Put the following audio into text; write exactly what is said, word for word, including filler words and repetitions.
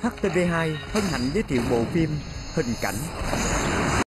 hát tê vê hai hân hạnh giới thiệu bộ phim Hình cảnh.